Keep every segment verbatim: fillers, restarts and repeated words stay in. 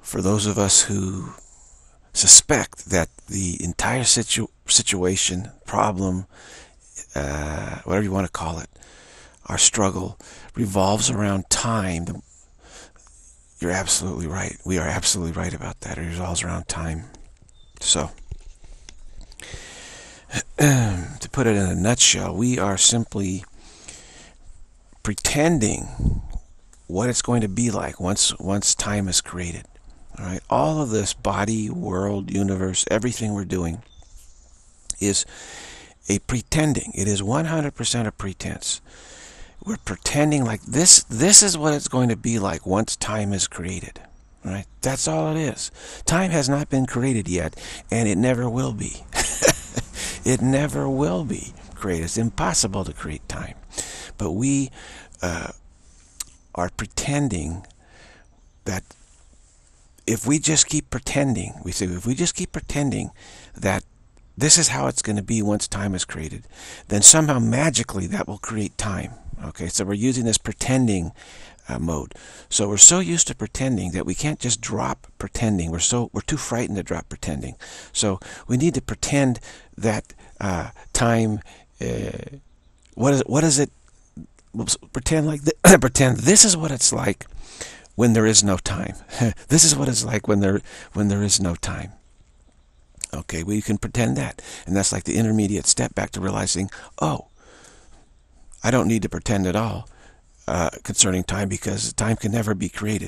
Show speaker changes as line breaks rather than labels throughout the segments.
for those of us who suspect that the entire situ situation, problem, uh, whatever you want to call it, our struggle revolves around time, you're absolutely right. We are absolutely right about that. It revolves around time. So, to put it in a nutshell, we are simply pretending what it's going to be like once once time is created. All right, all of this body, world, universe, everything we're doing is a pretending. It is one hundred percent a pretense. We're pretending like this. This is what it's going to be like once time is created. All right, that's all it is. Time has not been created yet, and it never will be. It never will be created. It's impossible to create time. But we uh, are pretending that if we just keep pretending, we say, if we just keep pretending that this is how it's going to be once time is created, then somehow magically that will create time. Okay, so we're using this pretending uh, mode. So we're so used to pretending that we can't just drop pretending. We're so we're too frightened to drop pretending. So we need to pretend that uh, time. Uh, what is what is it? Pretend like th pretend this is what it's like when there is no time. This is what it's like when there when there is no time. Okay, we can pretend that, and that's like the intermediate step back to realizing, oh, I don't need to pretend at all uh, concerning time, because time can never be created.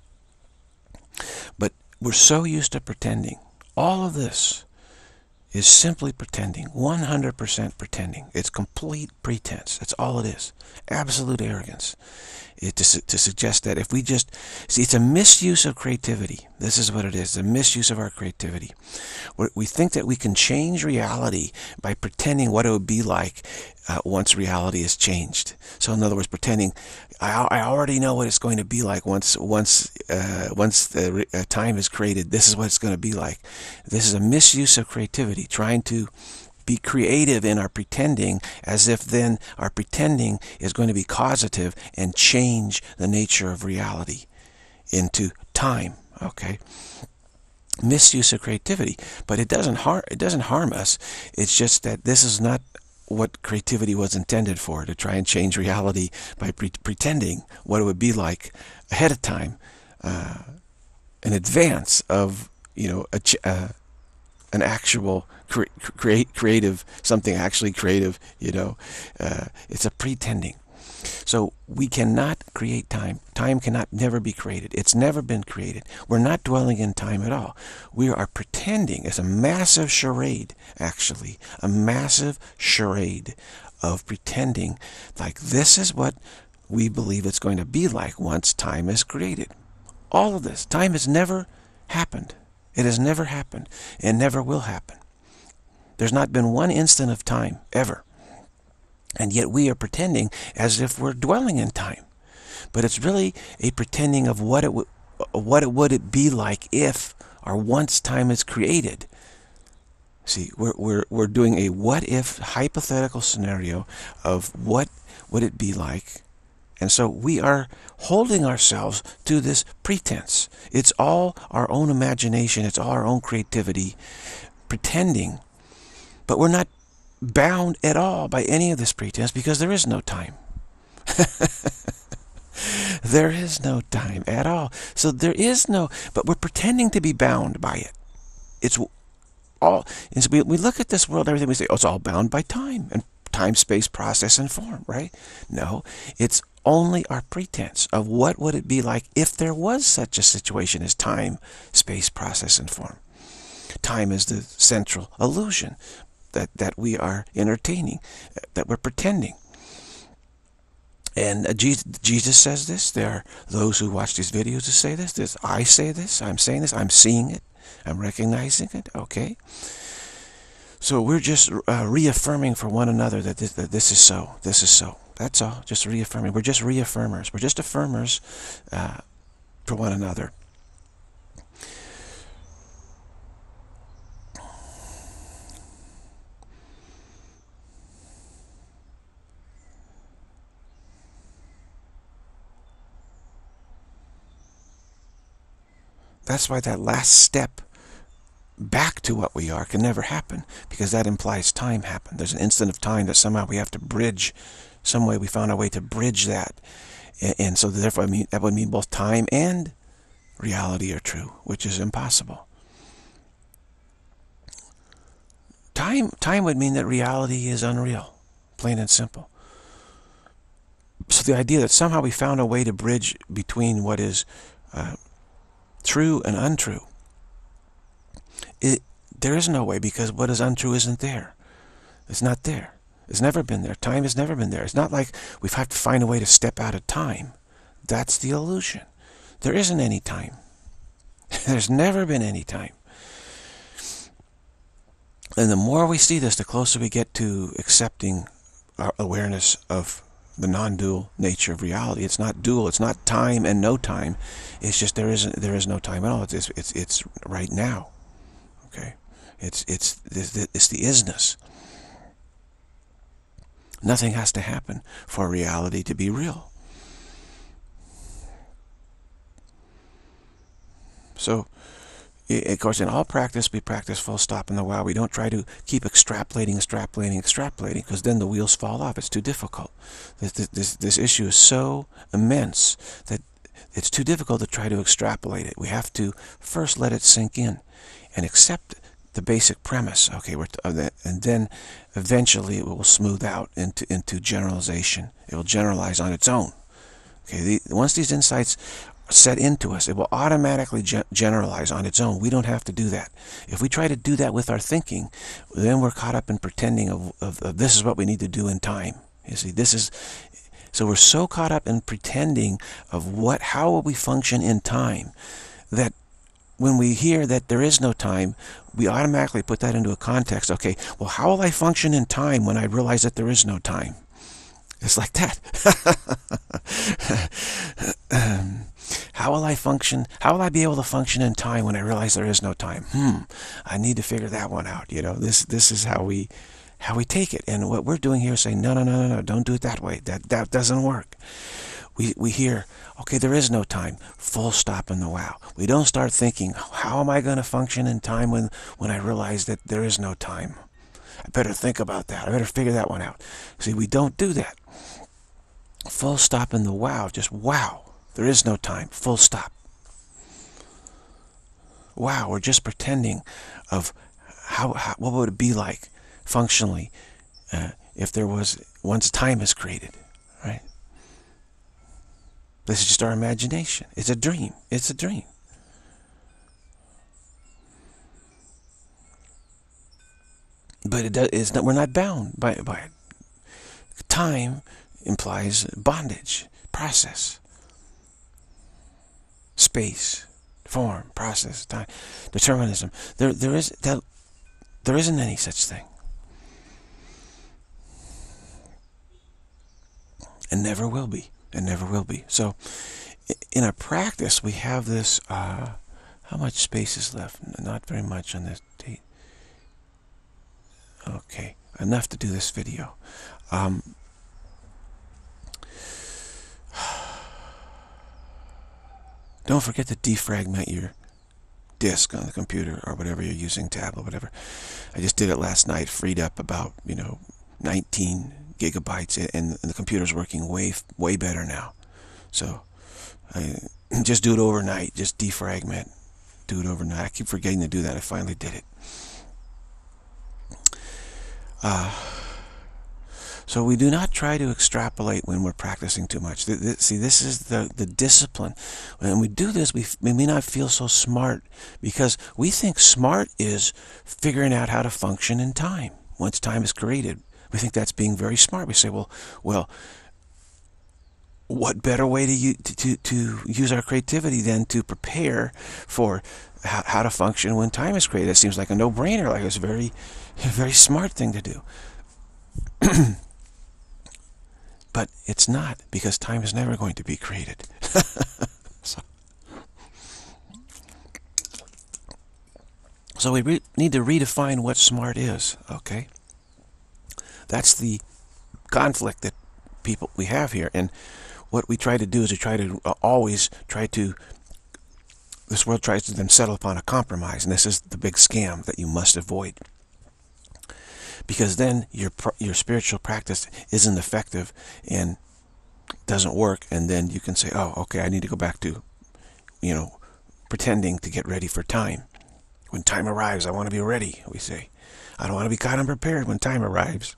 But we're so used to pretending. All of this is simply pretending, one hundred percent pretending. It's complete pretense. That's all it is. Absolute arrogance. It, to, su to suggest that if we just, see, it's a misuse of creativity. This is what it is, a misuse of our creativity. We're, we think that we can change reality by pretending what it would be like uh, once reality is changed. So in other words, pretending, I, I already know what it's going to be like once once uh, once the uh, time is created. This is what it's going to be like. This is a misuse of creativity, trying to be creative in our pretending, as if then our pretending is going to be causative and change the nature of reality into time. Okay, misuse of creativity, but it doesn't harm. It doesn't harm us. It's just that this is not what creativity was intended for, to try and change reality by pre pretending what it would be like ahead of time, uh, in advance of, you know, a ch uh, an actual cre create creative, something actually creative, you know. Uh, it's a pretending. So we cannot create time. Time cannot never be created. It's never been created. We're not dwelling in time at all. We are pretending. It's a massive charade, actually. A massive charade of pretending like this is what we believe it's going to be like once time is created. All of this. Time has never happened. It has never happened and never will happen. There's not been one instant of time, ever. And yet we are pretending as if we're dwelling in time. But it's really a pretending of what it would what it would it be like if, or once time is created. See, we're, we're, we're doing a what-if hypothetical scenario of what would it be like. And so we are holding ourselves to this pretense. It's all our own imagination. It's all our own creativity, pretending. But we're not bound at all by any of this pretense, because there is no time. There is no time at all. So there is no, but we're pretending to be bound by it. It's all, and so we, we look at this world, everything, we say, oh, it's all bound by time, and time, space, process, and form, right? No, it's only our pretense of what would it be like if there was such a situation as time, space, process, and form. Time is the central illusion that, that we are entertaining, that we're pretending. And uh, Jesus, Jesus says this. There are those who watch these videos who say this. This I say this. I'm saying this. I'm seeing it. I'm recognizing it. Okay. So we're just uh, reaffirming for one another that this, that this is so. This is so. That's all. Just reaffirming. We're just reaffirmers. We're just affirmers uh, for one another. that's why that last step back to what we are can never happen, because that implies time happened. There's an instant of time that somehow we have to bridge, some way we found a way to bridge that. And, and so therefore I mean, that would mean both time and reality are true, which is impossible. Time, time would mean that reality is unreal, plain and simple. So the idea that somehow we found a way to bridge between what is uh, true and untrue, it, there is no way, because what is untrue isn't there. It's not there. It's never been there. Time has never been there. It's not like we have to find a way to step out of time. That's the illusion. There isn't any time. There's never been any time. And the more we see this, the closer we get to accepting our awareness of the non-dual nature of reality. It's not dual. It's not time and no time. It's just there isn't. There is no time at all. It's it's it's right now. Okay, it's it's it's the isness. Nothing has to happen for reality to be real. So, of course, in all practice, we practice full stop in the wow. We don't try to keep extrapolating, extrapolating, extrapolating, because then the wheels fall off. It's too difficult. This, this, this issue is so immense that it's too difficult to try to extrapolate it. We have to first let it sink in and accept the basic premise. Okay, we're t and then eventually it will smooth out into into generalization. It will generalize on its own. Okay, the, once these insights set into us, it will automatically ge generalize on its own. We don't have to do that. If we try to do that with our thinking, then we're caught up in pretending of, of, of this is what we need to do in time. You see, this is, so we're so caught up in pretending of what, how will we function in time, that when we hear that there is no time, we automatically put that into a context. Okay, well, how will I function in time when I realize that there is no time? It's like that. um, how will I function? How will I be able to function in time when I realize there is no time? Hmm. I need to figure that one out. You know, this this is how we how we take it. And what we're doing here is saying, no, no, no, no, no, don't do it that way. That that doesn't work. We we hear, okay, there is no time. Full stop in the wow. We don't start thinking, how am I going to function in time when when I realize that there is no time? I better think about that. I better figure that one out. See, we don't do that. Full stop in the wow. Just wow. There is no time. Full stop. Wow. We're just pretending of how, how what would it be like functionally uh, if there was, once time is created, right? This is just our imagination. It's a dream. It's a dream. But it does, it's not, we're not bound by, by it. Time implies bondage, process, space, form, process, time, determinism. There, there is that. There isn't any such thing, and never will be, and never will be. So, in our practice, we have this. Uh, how much space is left? Not very much on this date. Okay, enough to do this video. Um, don't forget to defragment your disk on the computer or whatever you're using, tablet, whatever. I just did it last night, freed up about, you know, nineteen gigabytes, and the computer's working way, way better now. So, I just do it overnight. Just defragment. Do it overnight. I keep forgetting to do that. I finally did it. Uh, so we do not try to extrapolate when we're practicing too much. The, the, see, this is the, the discipline. When we do this, we, we may not feel so smart, because we think smart is figuring out how to function in time. Once time is created, we think that's being very smart. We say, well, well, what better way to, to, to use our creativity than to prepare for how, how to function when time is created? It seems like a no-brainer, like it's a very, a very smart thing to do. But it's not, because time is never going to be created. so, so we re need to redefine what smart is, okay? That's the conflict that people we have here. And what we try to do is we try to uh, always try to this world tries to then settle upon a compromise, and this is the big scam that you must avoid. Because then your your spiritual practice isn't effective and doesn't work, and then you can say, oh, okay, I need to go back to, you know, pretending to get ready for time. When time arrives, I want to be ready, we say. I don't want to be caught unprepared when time arrives.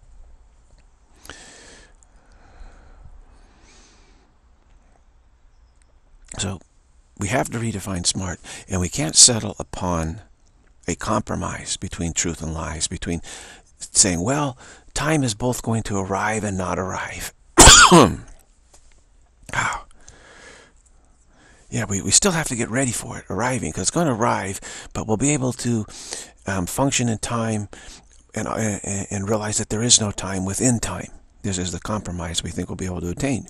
So we have to redefine smart, and we can't settle upon a compromise between truth and lies, between saying, well, time is both going to arrive and not arrive. Oh. Yeah, we, we still have to get ready for it arriving, because it's going to arrive, but we'll be able to um, function in time and, and, and realize that there is no time within time. This is the compromise we think we'll be able to attain.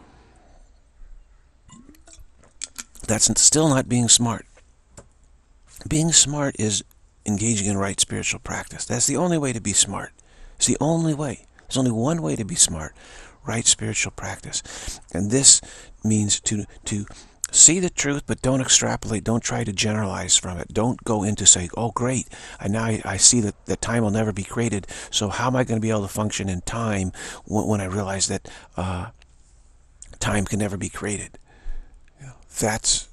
That's still not being smart. Being smart is engaging in right spiritual practice. That's the only way to be smart. It's the only way. There's only one way to be smart. Right spiritual practice. And this means to to see the truth, but don't extrapolate. Don't try to generalize from it. Don't go into saying, oh, great, I now I, I see that, that time will never be created, so how am I going to be able to function in time when, when I realize that uh, time can never be created? You know, that's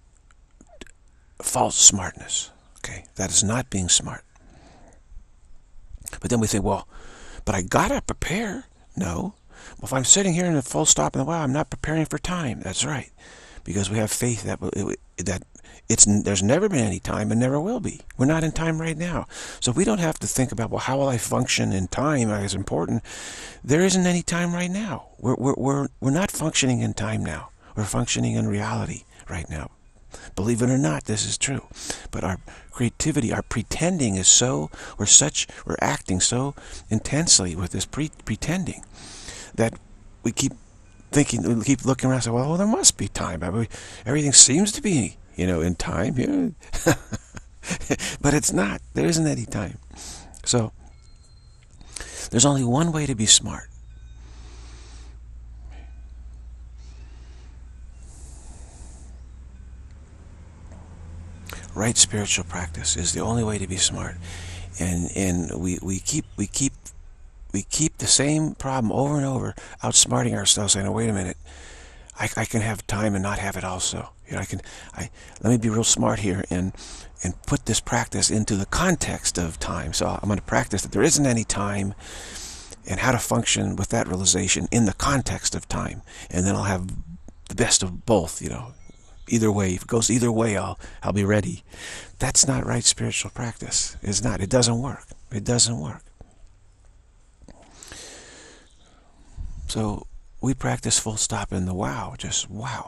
false smartness. Okay, that is not being smart. But then we think, well, but I gotta prepare. No. Well, if I'm sitting here in a full stop and wow, I'm not preparing for time. That's right, because we have faith that that it's there's never been any time and never will be. We're not in time right now, so we don't have to think about, well, how will I function in time as important. There isn't any time right now. We're we're we're we're not functioning in time now. We're functioning in reality right now. Believe it or not, this is true. But our creativity, our pretending is so, we're such, we're acting so intensely with this pre pretending that we keep thinking, we keep looking around and say, well, well, there must be time. I mean, everything seems to be, you know, in time. Yeah. But it's not. There isn't any time. So, there's only one way to be smart. Right spiritual practice is the only way to be smart, and and we we keep we keep we keep the same problem over and over, outsmarting ourselves, saying, "Oh, wait a minute, I, I can have time and not have it also. You know, I can I let me be real smart here and and put this practice into the context of time. So I'm going to practice that there isn't any time, and how to function with that realization in the context of time, and then I'll have the best of both. You know." Either way, if it goes either way, I'll I'll be ready. That's not right spiritual practice. It's not. It doesn't work. It doesn't work. So we practice full stop in the wow. Just wow.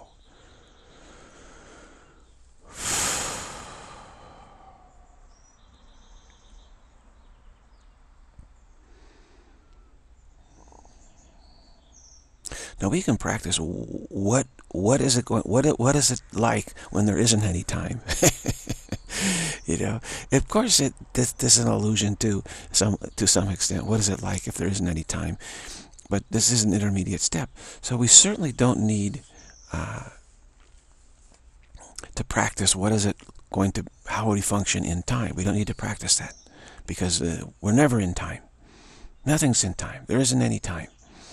Now we can practice what what is it going what it, what is it like when there isn't any time. You know, of course, it this, this is an illusion to some to some extent. What is it like if there isn't any time? But this is an intermediate step. So we certainly don't need uh, to practice what is it going to how would we function in time. We don't need to practice that, because uh, we're never in time. Nothing's in time. There isn't any time.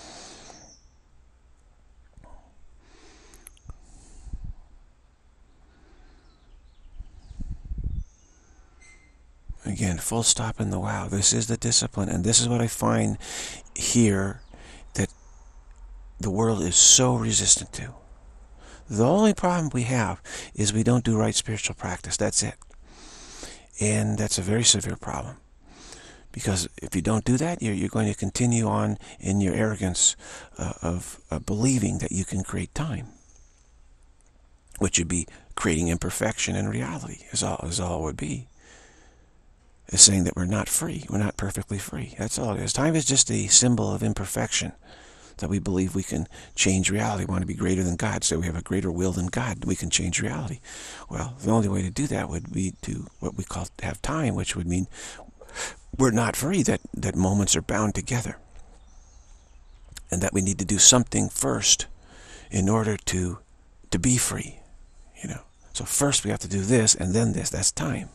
Again, full stop in the wow. This is the discipline, and this is what I find here that the world is so resistant to. The only problem we have is we don't do right spiritual practice. That's it. And that's a very severe problem. Because if you don't do that, you're, you're going to continue on in your arrogance uh, of uh, believing that you can create time, which would be creating imperfection in reality, is all, is all it would be. Is saying that we're not free. We're not perfectly free. That's all it is. Time is just a symbol of imperfection, that we believe we can change reality. We want to be greater than God, so we have a greater will than God. We can change reality. Well, the only way to do that would be to what we call have time, which would mean we're not free, that, that moments are bound together, and that we need to do something first in order to to be free. You know, So first we have to do this and then this. That's time.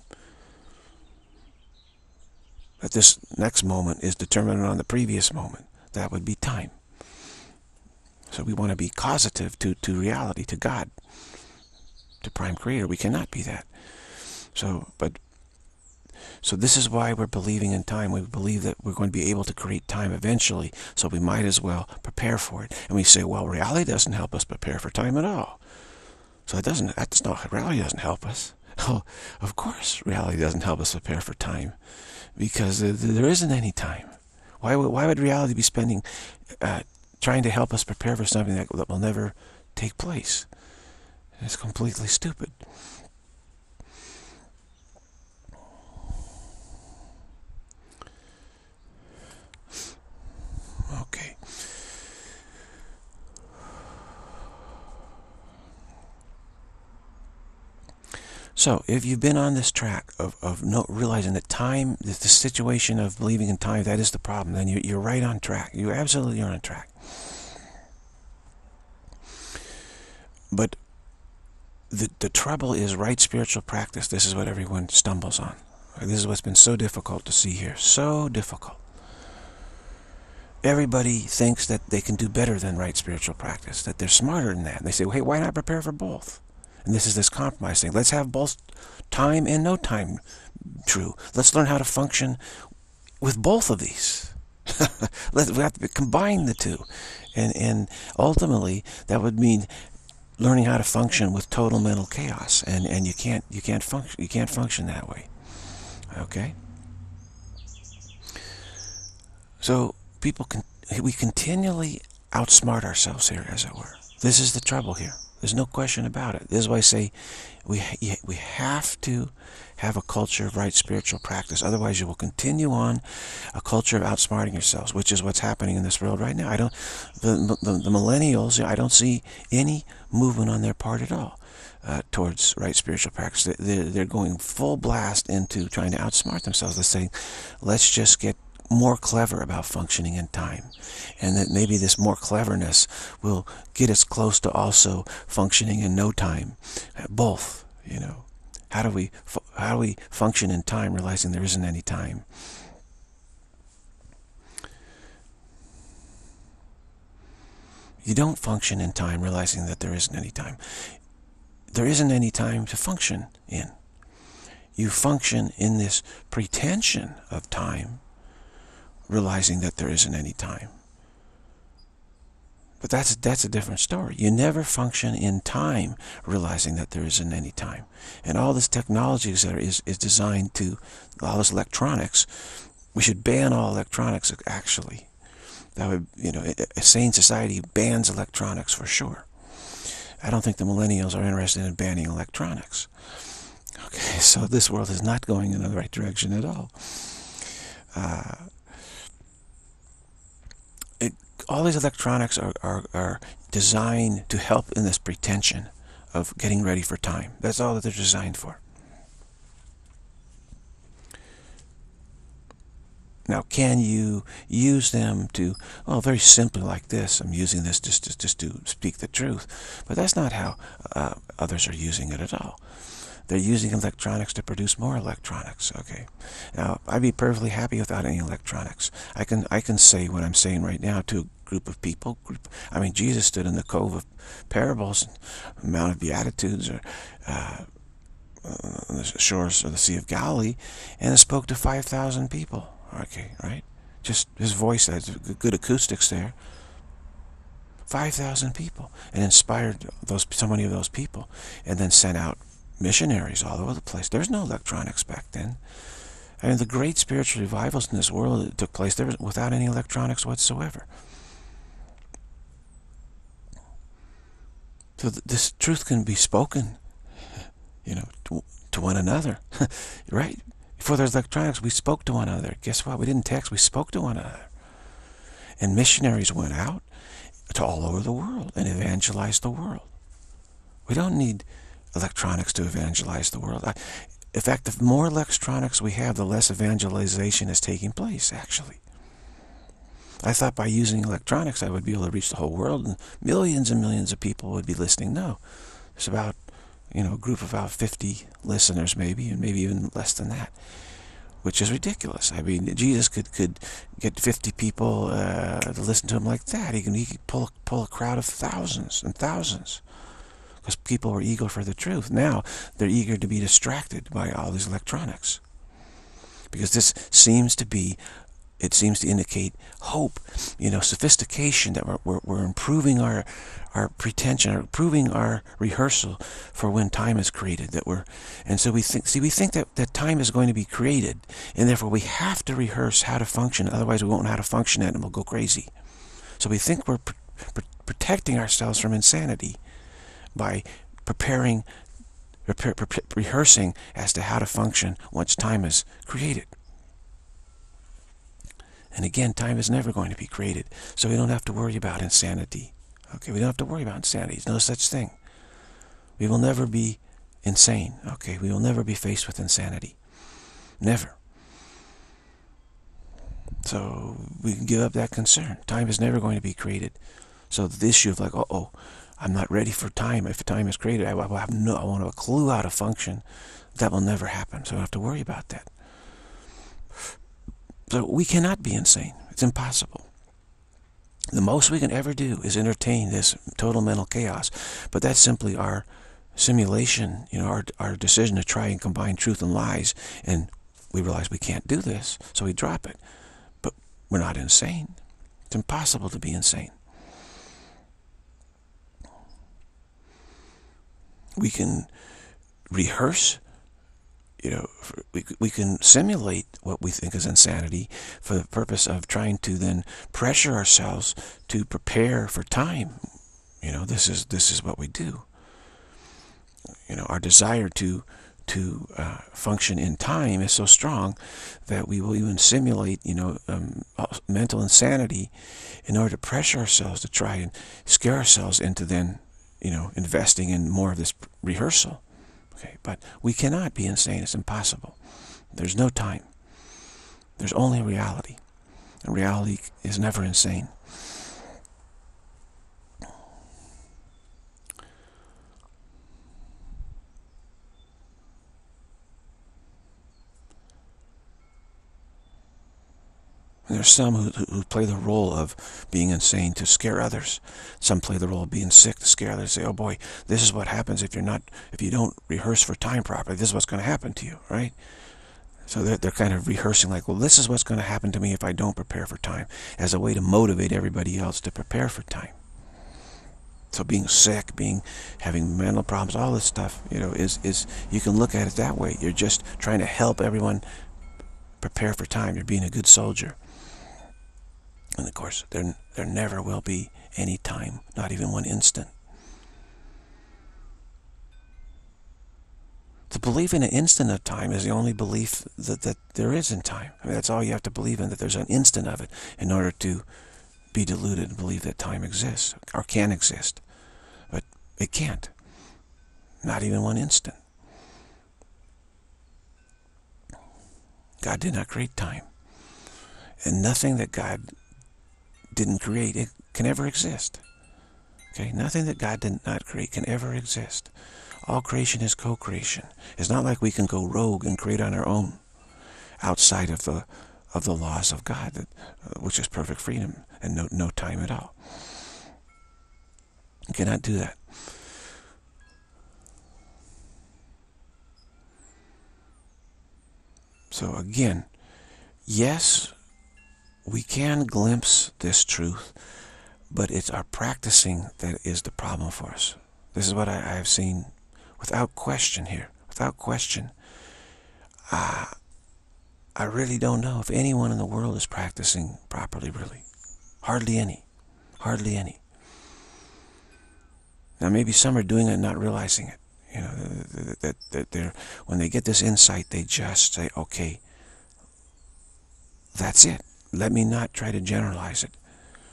That this next moment is determined on the previous moment. That would be time. So we want to be causative to, to reality, to God, to Prime Creator. We cannot be that. So, but, so this is why we're believing in time. We believe that we're going to be able to create time eventually, so we might as well prepare for it. And we say, well, reality doesn't help us prepare for time at all. So it doesn't, that's not, reality doesn't help us. Oh, of course, reality doesn't help us prepare for time, because there isn't any time. Why would, why would reality be spending, uh, trying to help us prepare for something that, that will never take place? It's completely stupid. Okay. So, if you've been on this track of, of no, realizing that time, the, the situation of believing in time, that is the problem, then you're, you're right on track. You absolutely are on track. But the, the trouble is right spiritual practice. This is what everyone stumbles on. This is what's been so difficult to see here. So difficult. Everybody thinks that they can do better than right spiritual practice, that they're smarter than that. And they say, well, hey, why not prepare for both? And this is this compromise thing. Let's have both time and no time true. Let's learn how to function with both of these. Let's, we have to combine the two. And, and ultimately, that would mean learning how to function with total mental chaos. And, and you can't, you can't function, you can't function that way. Okay? So people can, we continually outsmart ourselves here, as it were. This is the trouble here. There's no question about it. This is why I say we we have to have a culture of right spiritual practice. Otherwise, you will continue on a culture of outsmarting yourselves, which is what's happening in this world right now. I don't, the the, the millennials, I don't see any movement on their part at all uh, towards right spiritual practice. They're, they're going full blast into trying to outsmart themselves. They're saying, let's just get more clever about functioning in time, and that maybe this more cleverness will get us close to also functioning in no time. Both, you know. How do we how do we function in time, realizing there isn't any time? You don't function in time, realizing that there isn't any time. There isn't any time to function in. You function in this pretension of time, realizing that there isn't any time. But that's that's a different story. You never function in time realizing that there isn't any time. And all this technology is, is, is designed to, all this electronics, we should ban all electronics, actually. That would, you know, a sane society bans electronics for sure. I don't think the millennials are interested in banning electronics. Okay, so this world is not going in the right direction at all. Uh, It, all these electronics are, are, are designed to help in this pretension of getting ready for time. That's all that they're designed for. Now, can you use them to, well, very simply like this, I'm using this just, just, just to speak the truth, but that's not how uh, others are using it at all. They're using electronics to produce more electronics. Okay. Now, I'd be perfectly happy without any electronics. I can I can say what I'm saying right now to a group of people. Group, I mean, Jesus stood in the cove of parables, Mount of Beatitudes, or uh, on the shores of the Sea of Galilee, and spoke to five thousand people. Okay, right? Just his voice has good acoustics there. five thousand people, and inspired those so many of those people, and then sent out missionaries all over the place. There's no electronics back then. I mean, the great spiritual revivals in this world that took place there was without any electronics whatsoever. So th this truth can be spoken, you know, to, to one another, right? Before there's electronics, we spoke to one another. Guess what? We didn't text. We spoke to one another. And missionaries went out to all over the world and evangelized the world. We don't need electronics to evangelize the world. I, in fact, the more electronics we have, the less evangelization is taking place, actually. I thought by using electronics I would be able to reach the whole world and millions and millions of people would be listening. No. There's about you know, a group of about fifty listeners maybe, and maybe even less than that, which is ridiculous. I mean, Jesus could, could get fifty people uh, to listen to him like that. He can he could pull, pull a crowd of thousands and thousands, because people were eager for the truth. Now they're eager to be distracted by all these electronics, because this seems to be, it seems to indicate hope, you know, sophistication, that we're, we're, we're improving our, our pretension, or improving our rehearsal for when time is created. That we're, and so we think, see, we think that, that time is going to be created, and therefore we have to rehearse how to function, otherwise we won't know how to function it and we'll go crazy. So we think we're pr pr protecting ourselves from insanity by preparing, prepare, pre rehearsing as to how to function once time is created. And again, time is never going to be created, so we don't have to worry about insanity. Okay, we don't have to worry about insanity. There's no such thing. We will never be insane. Okay, we will never be faced with insanity. Never. So we can give up that concern. Time is never going to be created. So the issue of like, uh oh, I'm not ready for time. If time is created, I will have no, I won't have a clue how to function. That will never happen. So I don't have to worry about that. So we cannot be insane. It's impossible. The most we can ever do is entertain this total mental chaos, but that's simply our simulation, you know, our, our decision to try and combine truth and lies, and we realize we can't do this, so we drop it. But we're not insane. It's impossible to be insane. We can rehearse, you know, we, we can simulate what we think is insanity for the purpose of trying to then pressure ourselves to prepare for time. You know, this is this is what we do. You know, our desire to to uh, function in time is so strong that we will even simulate, you know, um, mental insanity in order to pressure ourselves to try and scare ourselves into then, you know, investing in more of this rehearsal. Okay, but we cannot be insane. It's impossible. There's no time. There's only reality. And reality is never insane. And there's some who, who play the role of being insane to scare others. Some play the role of being sick to scare others. Say, oh boy, this is what happens if you're not, if you don't rehearse for time properly. This is what's going to happen to you, right? So they're, they're kind of rehearsing like, well, this is what's going to happen to me if I don't prepare for time, as a way to motivate everybody else to prepare for time. So being sick, being, having mental problems, all this stuff, you know, is, is, you can look at it that way. You're just trying to help everyone prepare for time. You're being a good soldier. And of course, there, there never will be any time, not even one instant. The belief in an instant of time is the only belief that, that there is in time. I mean, that's all you have to believe in, that there's an instant of it in order to be deluded and believe that time exists, or can exist. But it can't. Not even one instant. God did not create time. And nothing that God didn't create, it can ever exist. Okay, nothing that God did not create can ever exist. All creation is co-creation. It's not like we can go rogue and create on our own, outside of the of the laws of God, that, uh, which is perfect freedom and no no time at all. You cannot do that. So again, yes, we can glimpse this truth, but it's our practicing that is the problem for us. This is what I, I have seen without question here. Without question. Uh, I really don't know if anyone in the world is practicing properly, really. Hardly any. Hardly any. Now maybe some are doing it and not realizing it. You know, that, that, that they're, when they get this insight, they just say, okay, that's it. Let me not try to generalize it.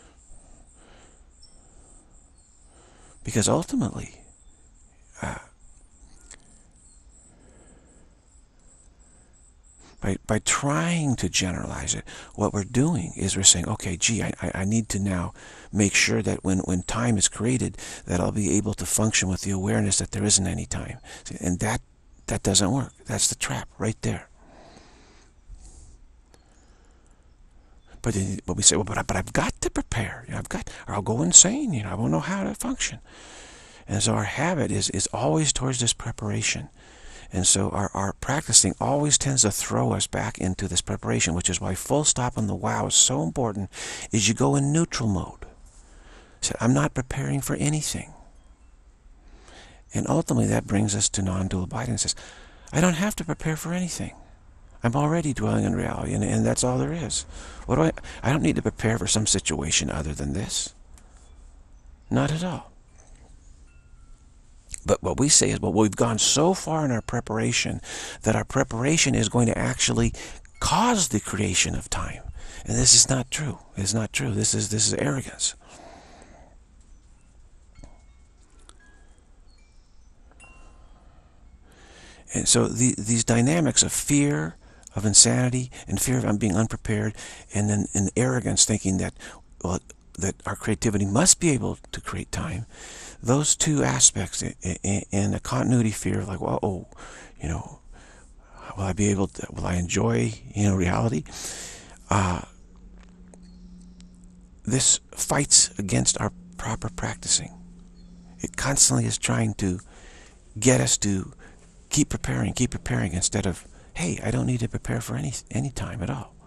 Because ultimately, uh, By, by trying to generalize it, what we're doing is we're saying, okay, gee, I, I need to now make sure that when, when time is created, that I'll be able to function with the awareness that there isn't any time. And that, that doesn't work. That's the trap right there. But, but we say, well, but, I, but I've got to prepare. You know, I've got, or I'll go insane. You know, I won't know how to function. And so our habit is, is always towards this preparation. And so our, our practicing always tends to throw us back into this preparation, which is why full stop on the wow is so important, is you go in neutral mode. So I'm not preparing for anything. And ultimately that brings us to non-dual abidance. I don't have to prepare for anything. I'm already dwelling in reality, and, and that's all there is. What do I, I don't need to prepare for some situation other than this. Not at all. But what we say is, well, we've gone so far in our preparation that our preparation is going to actually cause the creation of time. And this is not true. It's not true. This is, this is arrogance. And so the, these dynamics of fear, of insanity, and fear of I'm being unprepared, and then in arrogance, thinking that, well, that our creativity must be able to create time, those two aspects, and a continuity fear of like, well, oh, you know, will I be able to, will I enjoy, you know, reality? Uh, this fights against our proper practicing. It constantly is trying to get us to keep preparing, keep preparing, instead of, hey, I don't need to prepare for any, any time at all.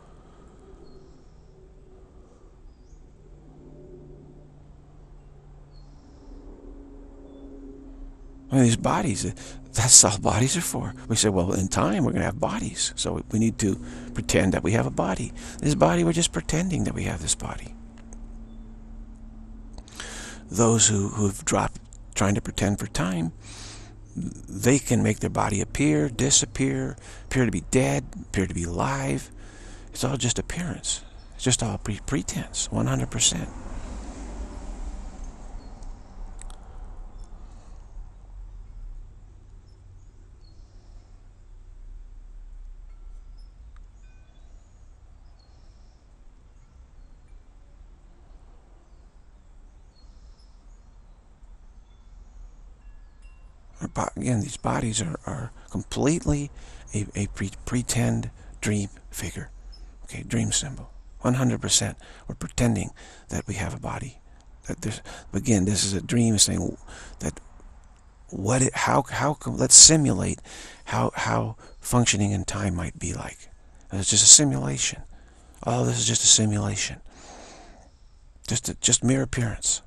I mean, these bodies, that's all bodies are for. We say, well, in time, we're going to have bodies. So we need to pretend that we have a body. This body, we're just pretending that we have this body. Those who, who have dropped trying to pretend for time, they can make their body appear, disappear, appear to be dead, appear to be alive. It's all just appearance. It's just all pre pretense, one hundred percent. Again, these bodies are, are completely a, a pre pretend dream figure. Okay, dream symbol. one hundred percent. We're pretending that we have a body. That there's, again, this is a dream saying that what it, how how let's simulate how how functioning in time might be like. And it's just a simulation. All this is just a simulation. Just a, just mere appearance.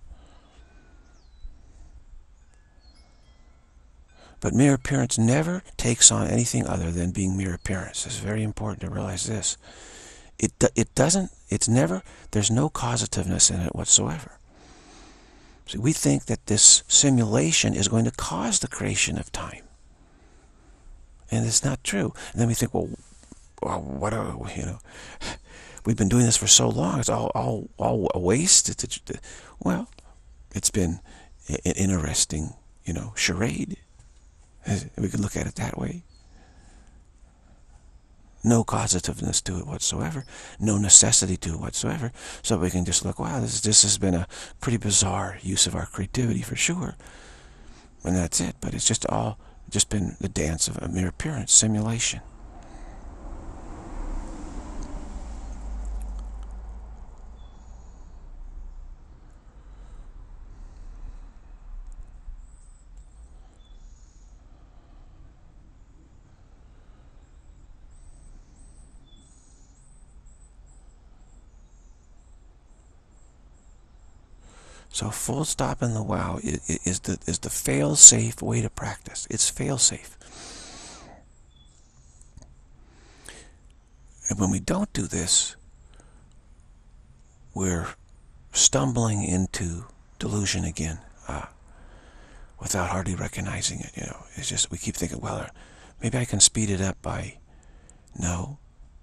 But mere appearance never takes on anything other than being mere appearance. It's very important to realize this. It, it doesn't, it's never, there's no causativeness in it whatsoever. See, we think that this simulation is going to cause the creation of time. And it's not true. And then we think, well, well what are, you know, we've been doing this for so long, it's all, all, all a waste. It's, it's, well, it's been an interesting, you know, charade. We could look at it that way. No causativeness to it whatsoever. No necessity to it whatsoever. So we can just look, wow, this, this has been a pretty bizarre use of our creativity for sure. And that's it. But it's just all just been the dance of a mere appearance, simulation. So full stop in the wow is the is the fail-safe way to practice. It's fail-safe. And when we don't do this, we're stumbling into delusion again, uh, without hardly recognizing it. You know, it's just we keep thinking, well, maybe I can speed it up by, no.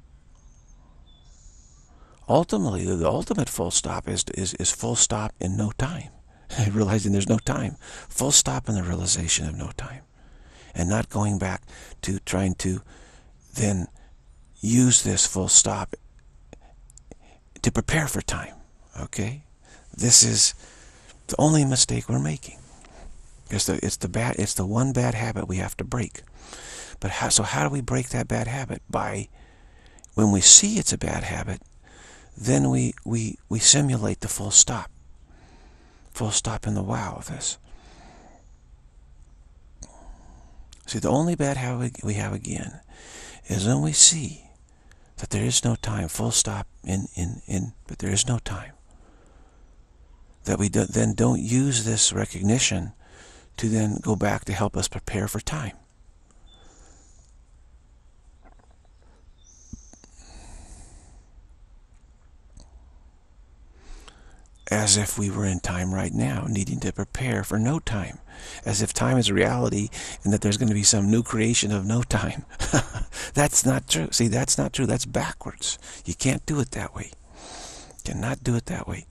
Ultimately, the ultimate full stop is, is, is full stop in no time. Realizing there's no time. Full stop in the realization of no time. And not going back to trying to then use this full stop to prepare for time. Okay? This is the only mistake we're making. It's the, it's the bad, it's the one bad habit we have to break. But how, so how do we break that bad habit? By, when we see it's a bad habit, then we, we, we simulate the full stop. Full stop in the wow of this. See, the only bad habit we have again is when we see that there is no time, full stop in, in, in, but there is no time. That we do, then don't use this recognition to then go back to help us prepare for time. As if we were in time right now, needing to prepare for no time. As if time is a reality and that there's going to be some new creation of no time. That's not true. See, that's not true. That's backwards. You can't do it that way. You cannot do it that way.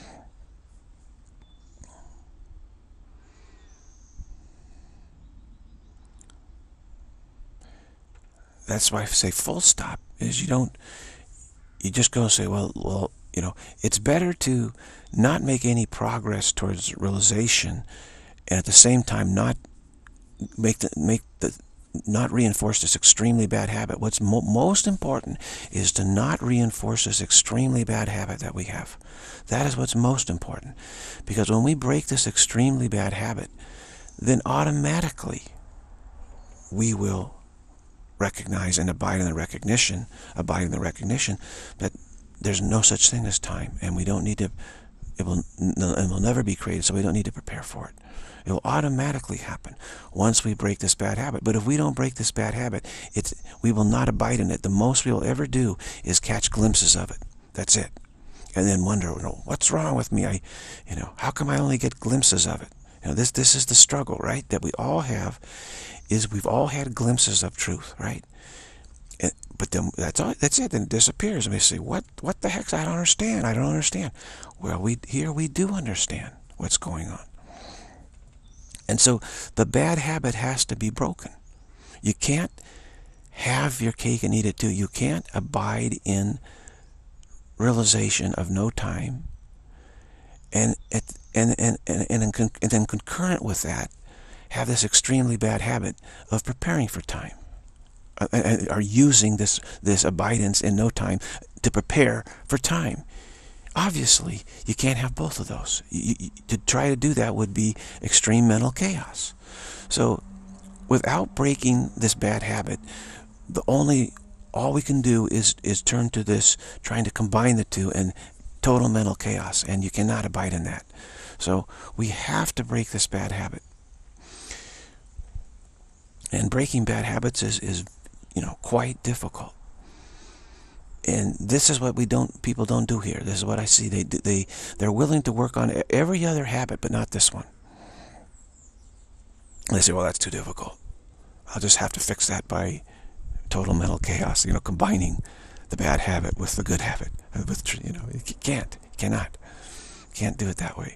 That's why I say full stop is you don't, you just go and say, well, well, you know, it's better to not make any progress towards realization, and at the same time not make the make the not reinforce this extremely bad habit. What's mo most important is to not reinforce this extremely bad habit that we have. That is what's most important, because when we break this extremely bad habit, then automatically we will recognize and abide in the recognition, abide in the recognition that there's no such thing as time, and we don't need to, it will, it will never be created, so we don't need to prepare for it. It will automatically happen once we break this bad habit. But if we don't break this bad habit, it's, we will not abide in it. The most we will ever do is catch glimpses of it. That's it. And then wonder, you know, what's wrong with me? I, you know, how come I only get glimpses of it? You know, this, this is the struggle, right? That we all have, is we've all had glimpses of truth, right? And, but then that's all, that's it. Then it disappears, and we say, "What? What the heck? I don't understand. I don't understand." Well, we here we do understand what's going on, and so the bad habit has to be broken. You can't have your cake and eat it too. You can't abide in realization of no time, and at, and and and and, and, and then concurrent with that, have this extremely bad habit of preparing for time. Are using this this abidance in no time to prepare for time. Obviously, you can't have both of those. You, you, to try to do that would be extreme mental chaos. So, without breaking this bad habit, the only all we can do is is turn to this, trying to combine the two, and total mental chaos. And you cannot abide in that. So we have to break this bad habit. And breaking bad habits is is you know, quite difficult. And this is what we don't, people don't do here. This is what I see. They, they, they're willing to work on every other habit, but not this one. They say, well, that's too difficult. I'll just have to fix that by total mental chaos, you know, combining the bad habit with the good habit. With, you know, you can't, you cannot. You can't do it that way.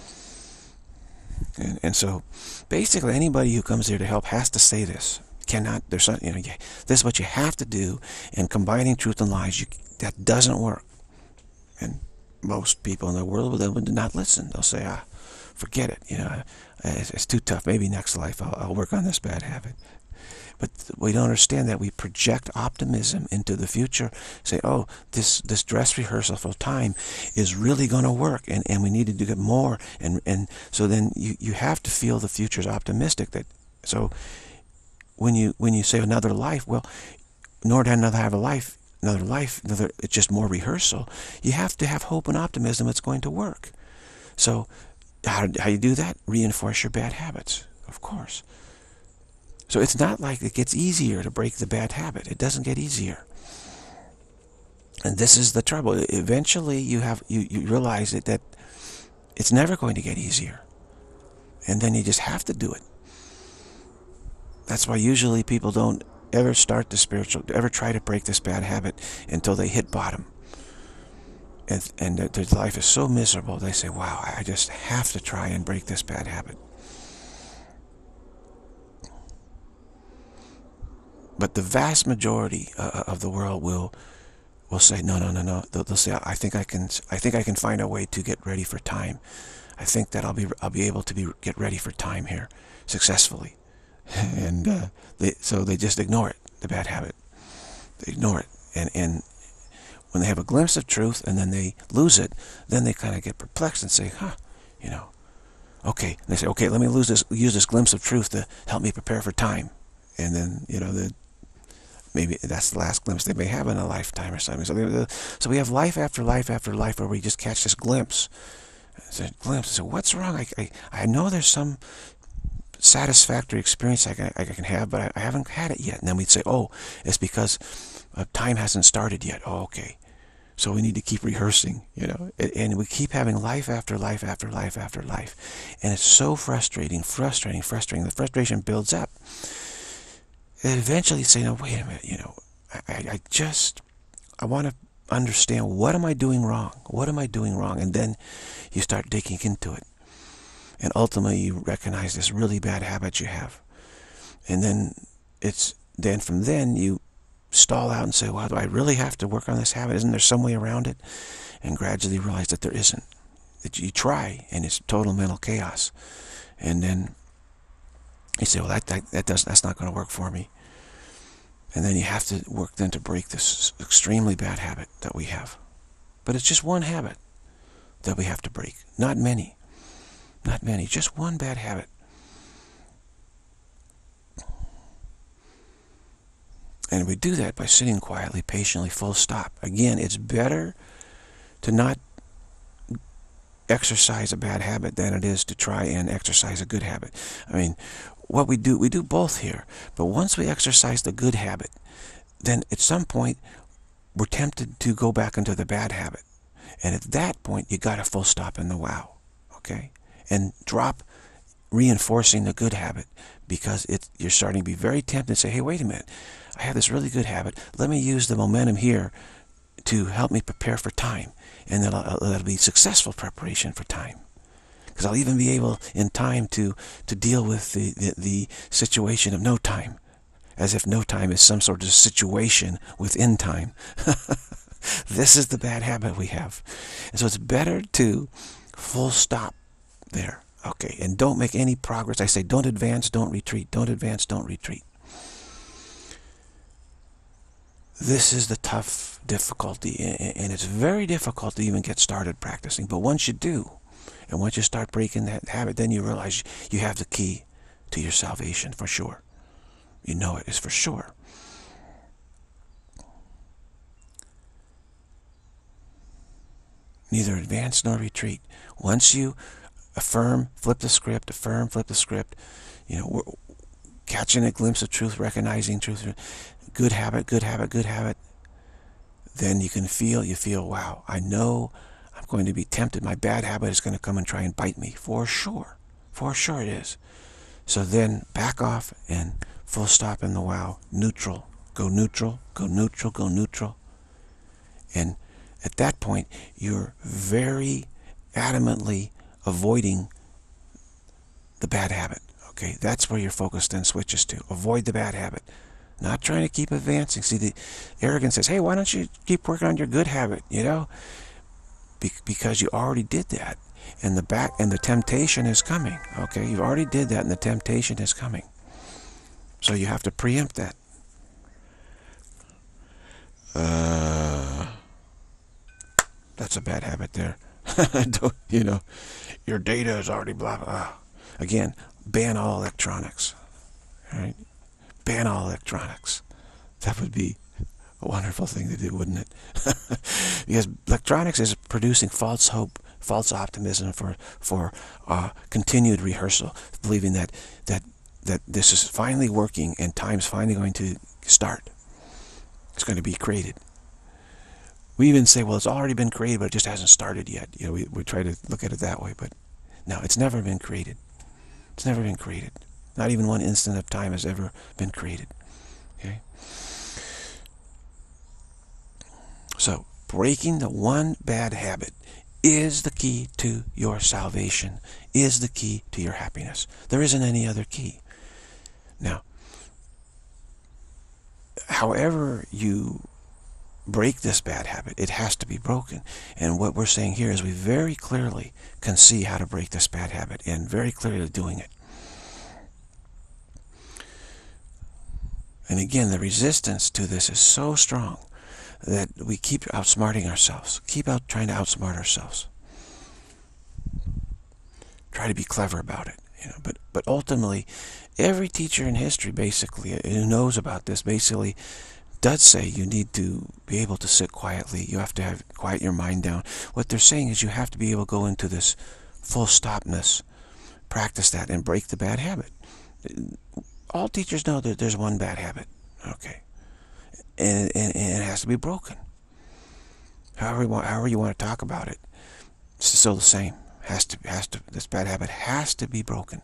And, and so, basically, anybody who comes here to help has to say this. Cannot, there's something, you know, this is what you have to do, and combining truth and lies, you, that doesn't work. And most people in the world, they would not listen. They'll say, ah, forget it, you know, it's, it's too tough. Maybe next life I'll, I'll work on this bad habit. But we don't understand that we project optimism into the future. Say, oh, this this dress rehearsal for time is really going to work, and, and we need to do it more. And, and so then you, you have to feel the future's optimistic. That so when you when you say another life, well, in order to another have a life, another life, another, it's just more rehearsal. You have to have hope and optimism it's going to work. So how, how you do that? Reinforce your bad habits, of course. So it's not like it gets easier to break the bad habit. It doesn't get easier. And this is the trouble. Eventually you have you, you realize that, that it's never going to get easier. And then you just have to do it. That's why usually people don't ever start the spiritual, ever try to break this bad habit until they hit bottom. And, and their life is so miserable, they say, wow, I just have to try and break this bad habit. But the vast majority uh, of the world will will say, no, no, no, no. They'll, they'll say, I think I can, I think I can find a way to get ready for time. I think that I'll be, I'll be able to be get ready for time here successfully. And uh, they, so they just ignore it, the bad habit. They ignore it, and and when they have a glimpse of truth and then they lose it, then they kind of get perplexed and say, huh, you know, okay. And they say, okay, let me lose this, use this glimpse of truth to help me prepare for time. And then, you know, the maybe that's the last glimpse they may have in a lifetime or something. So, they, so we have life after life after life where we just catch this glimpse. It's a glimpse. So what's wrong? I, I, I know there's some satisfactory experience I can, I can have, but I, I haven't had it yet. And then we'd say, oh, it's because uh, time hasn't started yet. Oh, okay. So we need to keep rehearsing, you know. And we keep having life after life after life after life. And it's so frustrating, frustrating, frustrating. The frustration builds up. And eventually you say, no, wait a minute, you know, I, I just, I want to understand, what am I doing wrong? What am I doing wrong? And then you start digging into it. And ultimately you recognize this really bad habit you have. And then it's, then from then you stall out and say, well, do I really have to work on this habit? Isn't there some way around it? And gradually realize that there isn't. That you try, and it's total mental chaos. And then you say, well, that, that, that does, that's not going to work for me. And then you have to work then to break this extremely bad habit that we have. But it's just one habit that we have to break. Not many. Not many. Just one bad habit. And we do that by sitting quietly, patiently, full stop. Again, it's better to not exercise a bad habit than it is to try and exercise a good habit. I mean, what we do, we do both here. But once we exercise the good habit, then at some point we're tempted to go back into the bad habit. And at that point, you got to full stop in the wow, okay? And drop reinforcing the good habit, because it, you're starting to be very tempted to say, hey, wait a minute, I have this really good habit. Let me use the momentum here to help me prepare for time. And that'll, that'll be successful preparation for time. Because I'll even be able in time to, to deal with the, the, the situation of no time. As if no time is some sort of situation within time. This is the bad habit we have. And so it's better to full stop there. Okay, and don't make any progress. I say don't advance, don't retreat. Don't advance, don't retreat. This is the tough difficulty, and it's very difficult to even get started practicing. But once you do, and once you start breaking that habit, then you realize you have the key to your salvation for sure. You know it is for sure. Neither advance nor retreat. Once you affirm, flip the script, affirm, flip the script, you know, we're catching a glimpse of truth, recognizing truth, good habit, good habit, good habit, then you can feel, you feel, wow, I know I'm going to be tempted. My bad habit is going to come and try and bite me. For sure. For sure it is. So then back off and full stop in the wow. Neutral. Go neutral, go neutral, go neutral. And at that point, you're very adamantly avoiding the bad habit. Okay, that's where your focus then switches to. Avoid the bad habit. Not trying to keep advancing. See, the arrogance says, hey, why don't you keep working on your good habit, you know? Be because you already did that. And the back and the temptation is coming. Okay, you've already did that and the temptation is coming. So you have to preempt that. Uh, that's a bad habit there. Don't, you know, your data is already blah, blah. Again, ban all electronics. All right? Ban all electronics. That would be a wonderful thing to do, wouldn't it? Because electronics is producing false hope, false optimism for for uh, continued rehearsal, believing that that that this is finally working and time's finally going to start. It's going to be created. We even say, well, it's already been created, but it just hasn't started yet. You know, we we try to look at it that way, but no, it's never been created. It's never been created. Not even one instant of time has ever been created. Okay. So, breaking the one bad habit is the key to your salvation, is the key to your happiness. There isn't any other key. Now, however you break this bad habit, it has to be broken. And what we're saying here is we very clearly can see how to break this bad habit, and very clearly doing it. And again, the resistance to this is so strong that we keep outsmarting ourselves, keep out trying to outsmart ourselves, try to be clever about it, you know. But but ultimately, every teacher in history, basically, who knows about this, basically does say you need to be able to sit quietly. You have to have quiet your mind down. What they're saying is you have to be able to go into this full stopness, practice that, and break the bad habit. All teachers know that there's one bad habit, okay, and, and, and it has to be broken. However you want, however you want to talk about it, it's still the same. Has to, has to. This bad habit has to be broken.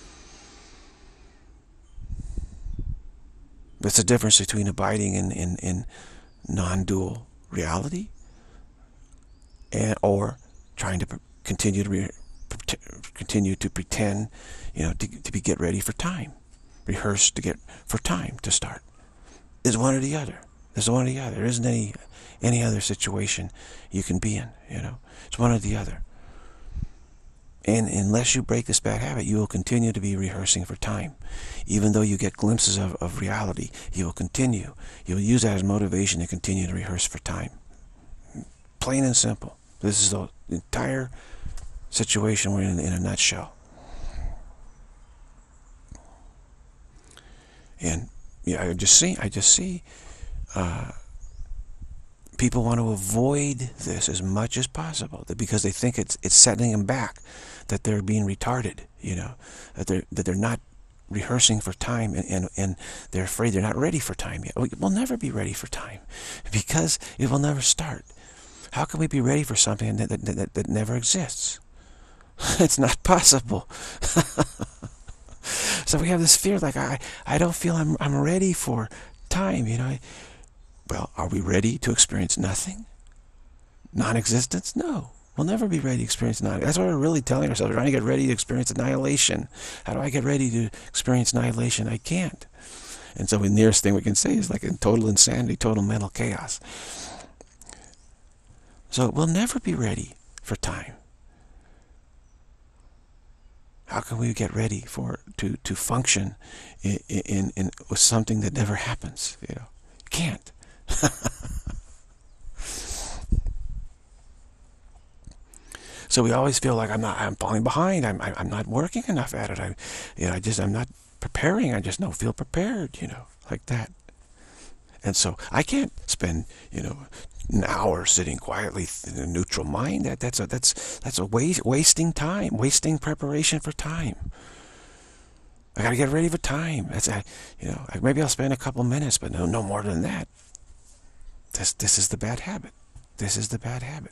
That's the difference between abiding in in, in non-dual reality, and or trying to continue to re, continue to pretend, you know, to to be get ready for time. Rehearse to get for time to start. There's one or the other. There's one or the other. There isn't any any other situation you can be in. You know, it's one or the other. And unless you break this bad habit, you will continue to be rehearsing for time. Even though you get glimpses of, of reality, you will continue. You'll use that as motivation to continue to rehearse for time. Plain and simple. This is the entire situation we're in in a nutshell. And yeah, I just see, I just see, uh, people want to avoid this as much as possible because they think it's it's setting them back, that they're being retarded, you know, that they're that they're not rehearsing for time, and, and and they're afraid they're not ready for time yet. We'll never be ready for time because it will never start. How can we be ready for something that that that, that never exists? It's not possible. So we have this fear, like I I don't feel I'm I'm ready for time, you know. I, well, are we ready to experience nothing? Non-existence? No. We'll never be ready to experience nothing. That's what we're really telling ourselves. We're trying to get ready to experience annihilation. How do I get ready to experience annihilation? I can't. And so the nearest thing we can say is like in total insanity, total mental chaos. So we'll never be ready for time. How can we get ready for to to function in in, in with something that never happens? You know, can't. So we always feel like I'm not, I'm falling behind. I'm, I'm not working enough at it. I, you know, I just, I'm not preparing. I just don't feel prepared. You know, like that. And so I can't spend, you know, an hour sitting quietly in a neutral mind. That that's a that's that's a waste, wasting time, wasting preparation for time. I got to get ready for time. That's a, you know, maybe I'll spend a couple minutes, but no, no more than that. This this is the bad habit. This is the bad habit.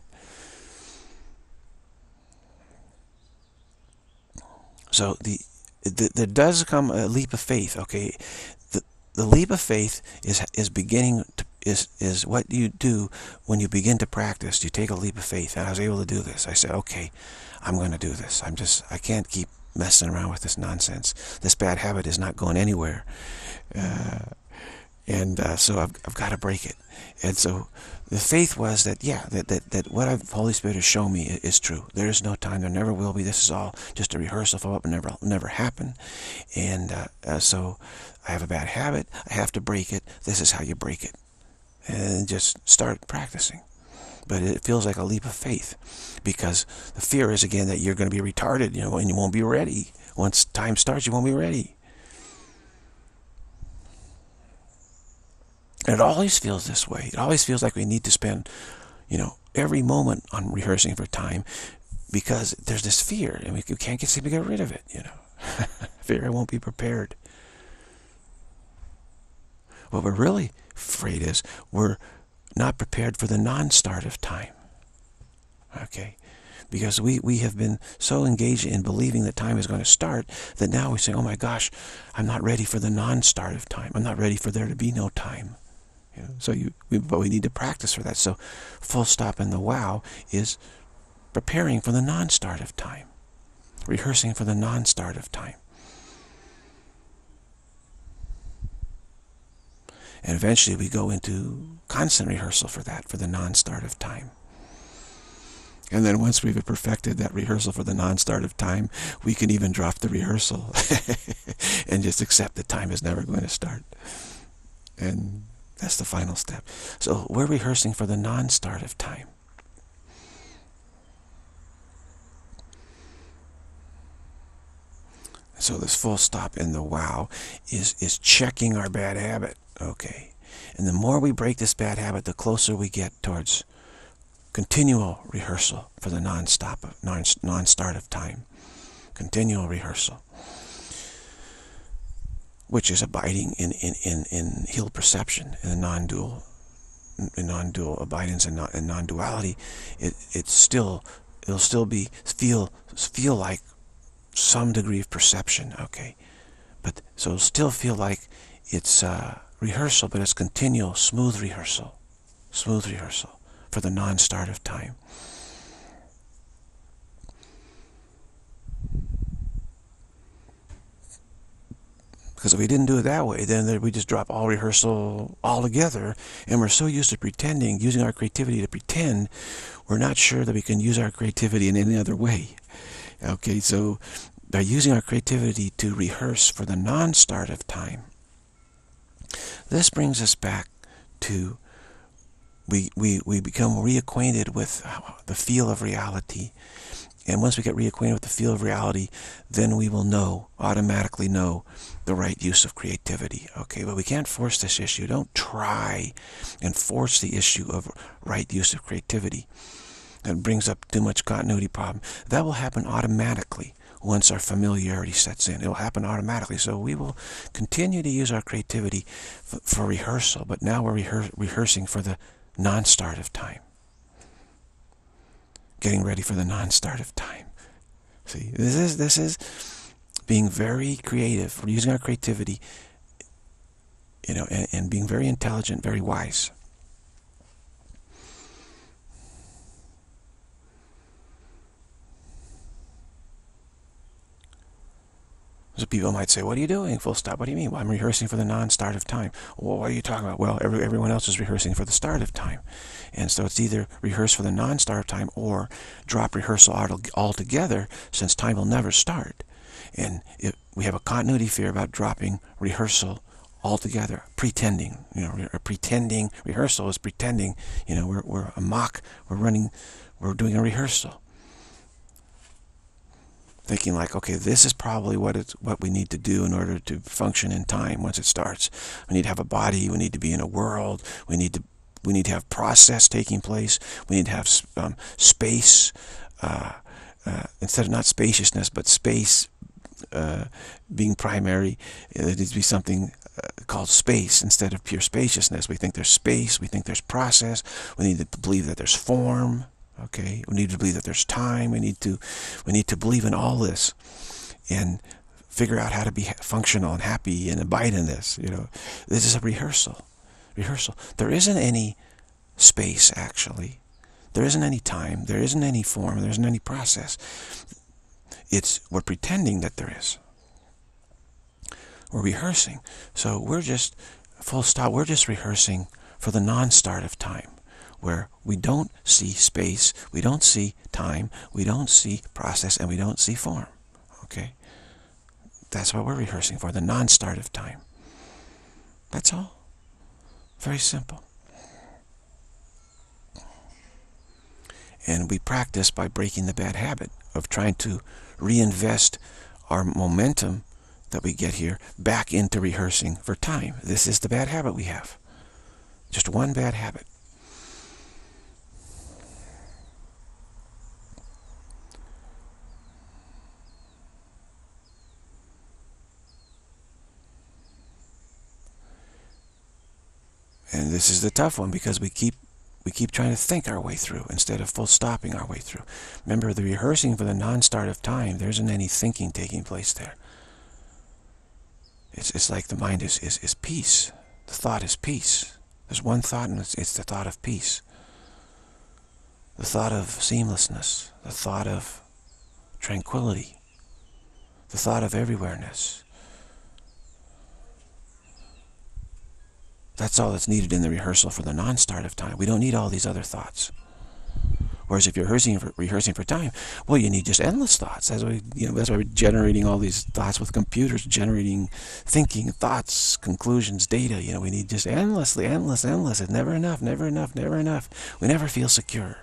So the, the there does come a leap of faith. Okay, the the leap of faith is is beginning to, is is what you do when you begin to practice. You take a leap of faith, and I was able to do this. I said, okay, I'm going to do this. I'm just I can't keep messing around with this nonsense. This bad habit is not going anywhere, uh, and uh, so I've I've got to break it. And so the faith was that, yeah, that, that, that what I've, Holy Spirit has shown me is, is true. There is no time. There never will be. This is all just a rehearsal for what will never, never happen. And uh, uh, so I have a bad habit. I have to break it. This is how you break it. And just start practicing. But it feels like a leap of faith because the fear is, again, that you're going to be retarded, you know, and you won't be ready. Once time starts, you won't be ready. And it always feels this way. It always feels like we need to spend, you know, every moment on rehearsing for time because there's this fear and we can't get, seem to get rid of it, you know. Fear I won't be prepared. What we're really afraid is we're not prepared for the non-start of time. Okay? Because we, we have been so engaged in believing that time is going to start that now we say, oh my gosh, I'm not ready for the non-start of time. I'm not ready for there to be no time. You know, so you, we, but we need to practice for that. So full stop in the wow is preparing for the non-start of time. Rehearsing for the non-start of time. And eventually we go into constant rehearsal for that, for the non-start of time. And then once we've perfected that rehearsal for the non-start of time, we can even drop the rehearsal and just accept that time is never going to start. And that's the final step. So we're rehearsing for the non-start of time. So this full stop in the wow is, is checking our bad habit. Okay. And the more we break this bad habit, the closer we get towards continual rehearsal for the non-stop, non-start of time. Continual rehearsal. Which is abiding in, in, in, in healed perception, in the non-dual, in non-dual abidance and, non, and non-duality. It, it's still, it'll still be, feel, feel like some degree of perception, okay? But, so it'll still feel like it's uh, rehearsal, but it's continual, smooth rehearsal. Smooth rehearsal for the non-start of time. Because if we didn't do it that way, then we just drop all rehearsal altogether, and we're so used to pretending, using our creativity to pretend, we're not sure that we can use our creativity in any other way. Okay, so by using our creativity to rehearse for the non-start of time, this brings us back to we, we, we become reacquainted with the feel of reality. And once we get reacquainted with the feel of reality, then we will know, automatically know, the right use of creativity. Okay, but we can't force this issue. Don't try and force the issue of right use of creativity. That brings up too much continuity problem. That will happen automatically once our familiarity sets in. It will happen automatically. So we will continue to use our creativity for, for rehearsal, but now we're rehear rehearsing for the non-start of time. Getting ready for the non-start of time. See, this is this is being very creative. We're using our creativity, you know, and, and being very intelligent, very wise. So people might say, what are you doing? Full stop. What do you mean? Well, I'm rehearsing for the non-start of time. Well, what are you talking about? Well, every, everyone else is rehearsing for the start of time. And so it's either rehearse for the non-start of time or drop rehearsal altogether, since time will never start. And it, we have a continuity fear about dropping rehearsal altogether, pretending. You know, pretending, rehearsal is pretending. You know, we're, we're a mock, we're running, we're doing a rehearsal. Thinking like, okay, this is probably what it's what we need to do in order to function in time once it starts. We need to have a body. We need to be in a world. We need to we need to have process taking place. We need to have um, space uh, uh, instead of not spaciousness, but space uh, being primary. It needs to be something uh, called space instead of pure spaciousness. We think there's space. We think there's process. We need to believe that there's form. Okay, we need to believe that there's time. We need to, we need to believe in all this, and figure out how to be functional and happy and abide in this. You know, this is a rehearsal. Rehearsal. There isn't any space actually. There isn't any time. There isn't any form. There isn't any process. It's we're pretending that there is. We're rehearsing. So we're just full stop. We're just rehearsing for the non-start of time, where we don't see space, we don't see time, we don't see process, and we don't see form. Okay? That's what we're rehearsing for, the non-start of time. That's all. Very simple. And we practice by breaking the bad habit of trying to reinvest our momentum that we get here back into rehearsing for time. This is the bad habit we have. Just one bad habit. And this is the tough one, because we keep we keep trying to think our way through instead of full stopping our way through. Remember, the rehearsing for the non-start of time, there isn't any thinking taking place there. It's, it's like the mind is, is, is peace. The thought is peace. There's one thought, and it's, it's the thought of peace. The thought of seamlessness. The thought of tranquility. The thought of everywhereness. That's all that's needed in the rehearsal for the non-start of time. We don't need all these other thoughts. Whereas if you're rehearsing for, rehearsing for time, well, you need just endless thoughts. That's why, you know, that's why we're generating all these thoughts with computers, generating thinking, thoughts, conclusions, data. You know, we need just endlessly, endless, endless. It's never enough, never enough, never enough. We never feel secure.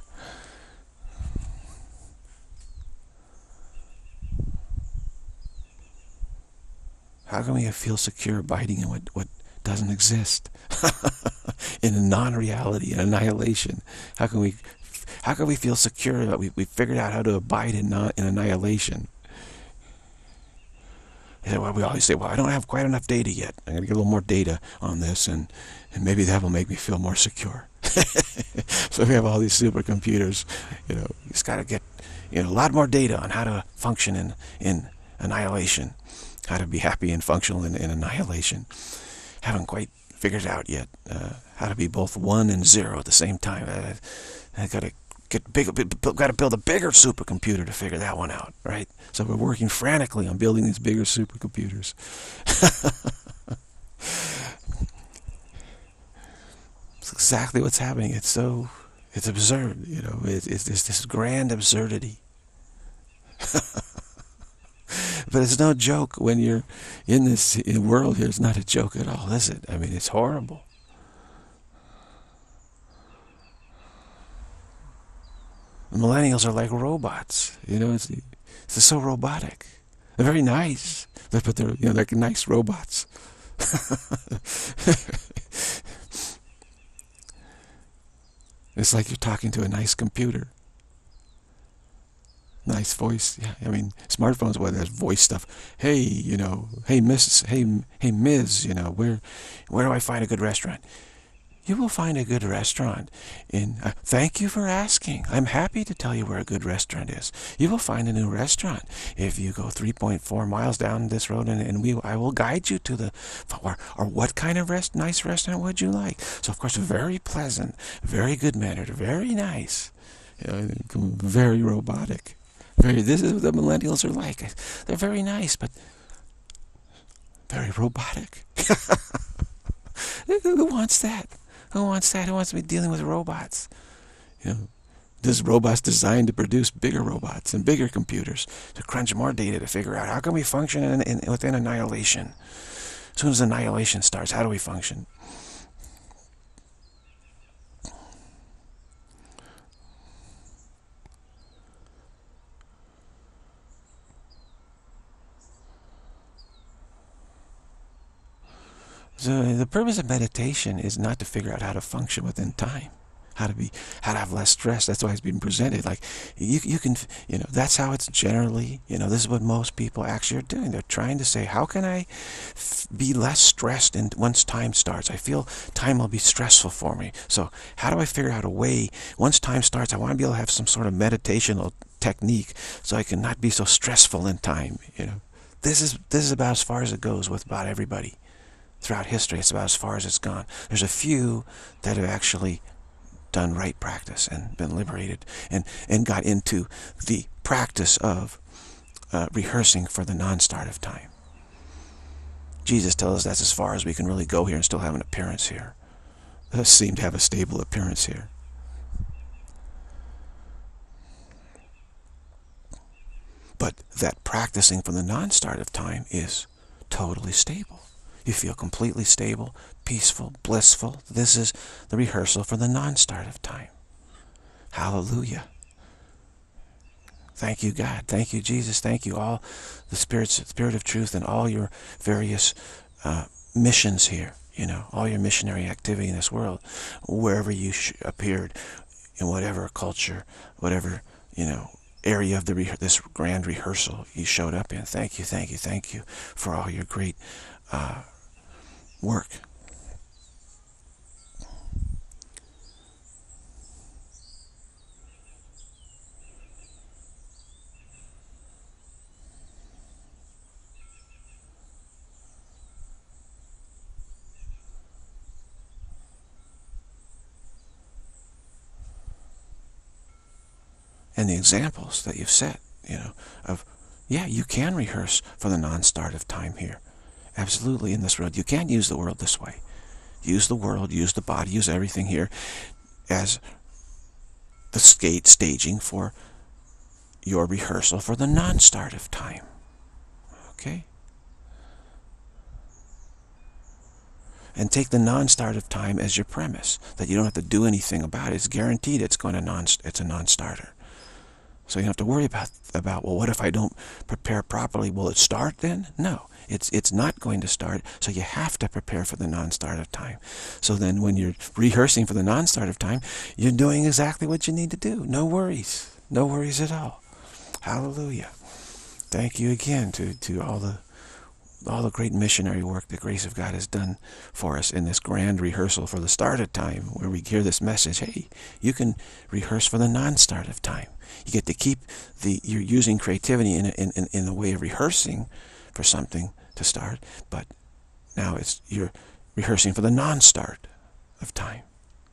How can we feel secure abiding in what, what doesn't exist? In a non-reality, in annihilation. How can we how can we feel secure that we, we figured out how to abide in, non, in annihilation? Well, we always say, well, I don't have quite enough data yet. I'm going to get a little more data on this, and, and maybe that will make me feel more secure. So we have all these supercomputers. You know, you just got to get, you know, a lot more data on how to function in, in annihilation. How to be happy and functional in, in annihilation. Haven't quite figured it out yet. Uh, how to be both one and zero at the same time. Uh, I got to get big. Got to build a bigger supercomputer to figure that one out, right? So we're working frantically on building these bigger supercomputers. It's exactly what's happening. It's so, it's absurd. You know, it, it's, it's this grand absurdity. But it's no joke when you're in this world here. It's not a joke at all, is it? I mean, it's horrible. The millennials are like robots. You know, it's, it's so robotic. They're very nice, but they're, you know, they're nice robots. It's like you're talking to a nice computer. Nice voice. Yeah, I mean, smartphones, well, there's voice stuff. Hey, you know, hey, Miss, hey, hey, Miz, you know, where, where do I find a good restaurant? You will find a good restaurant in. Uh, thank you for asking. I'm happy to tell you where a good restaurant is. You will find a new restaurant if you go three point four miles down this road, and, and we, I will guide you to the. Or, or what kind of rest, nice restaurant would you like? So, of course, very pleasant, very good mannered, very nice, you know, very robotic. Very, this is what the millennials are like. They're very nice, but very robotic. Who wants that? Who wants that? Who wants to be dealing with robots? You know, this robot's designed to produce bigger robots and bigger computers to crunch more data to figure out how can we function in, in, within annihilation. As soon as annihilation starts, how do we function? So the purpose of meditation is not to figure out how to function within time, how to be, how to have less stress. That's why it's been presented. Like you, you can, you know, that's how it's generally. You know, this is what most people actually are doing. They're trying to say, how can I f be less stressed? And once time starts, I feel time will be stressful for me. So how do I figure out a way? Once time starts, I want to be able to have some sort of meditational technique so I can not be so stressful in time. You know, this is this is about as far as it goes with about everybody. Throughout history, it's about as far as it's gone. There's a few that have actually done right practice and been liberated and, and got into the practice of uh, rehearsing for the non-start of time. Jesus tells us that's as far as we can really go here and still have an appearance here. Us seem to have a stable appearance here. But that practicing for the non-start of time is totally stable. You feel completely stable, peaceful, blissful. This is the rehearsal for the non-start of time. Hallelujah. Thank you, God. Thank you, Jesus. Thank you, all the spirits, Spirit of Truth, and all your various uh, missions here. You know, all your missionary activity in this world, wherever you sh appeared, in whatever culture, whatever, you know, area of the re this grand rehearsal you showed up in. Thank you, thank you, thank you for all your great uh, work. And the examples that you've set, you know, of, yeah, you can rehearse for the non-start of time here. Absolutely, in this world. You can use the world this way. use the world, use the body, use everything here as the skate staging for your rehearsal for the non-start of time. Okay? And take the non-start of time as your premise, that you don't have to do anything about it. It's guaranteed it's going to non it's a non-starter. So you don't have to worry about about well, what if I don't prepare properly? Will it start then? No, it's it's not going to start. So you have to prepare for the non-start of time. So then, when you're rehearsing for the non-start of time, you're doing exactly what you need to do. No worries, no worries at all. Hallelujah! Thank you again to to all the all the great missionary work the grace of God has done for us in this grand rehearsal for the start of time, where we hear this message, hey, you can rehearse for the non-start of time. You get to keep the, you're using creativity in, in, in, in the way of rehearsing for something to start, but now it's, you're rehearsing for the non-start of time.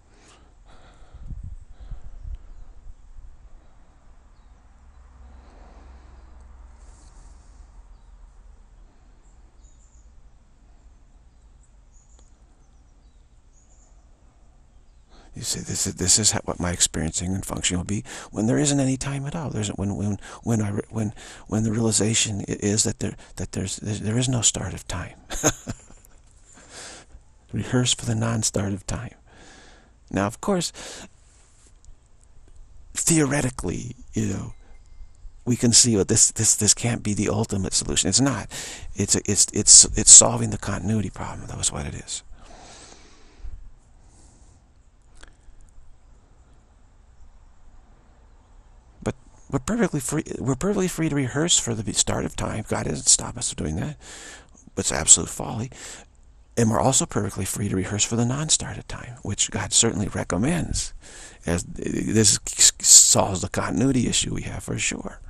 You see, this is this is what my experiencing and functioning will be when there isn't any time at all. There's when when when I when when the realization is that there that there's there is no start of time. Rehearse for the non-start of time. Now, of course, theoretically, you know, we can see what this this this can't be the ultimate solution. It's not. It's it's it's it's solving the continuity problem. That was what it is. We're perfectly free. We're perfectly free to rehearse for the start of time. God doesn't stop us from doing that. But it's absolute folly. And we're also perfectly free to rehearse for the non-start of time, which God certainly recommends, as this solves the continuity issue we have for sure.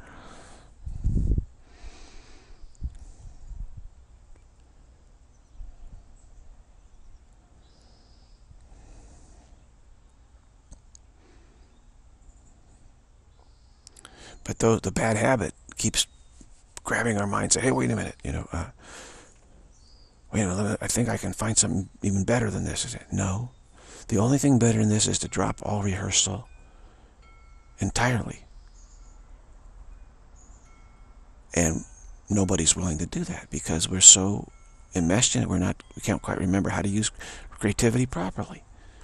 But though the bad habit keeps grabbing our mind, say, hey, wait a minute, you know, uh, wait a minute, I think I can find something even better than this. Is it? No. The only thing better than this is to drop all rehearsal entirely. And nobody's willing to do that because we're so enmeshed in it, we're not, we can't quite remember how to use creativity properly.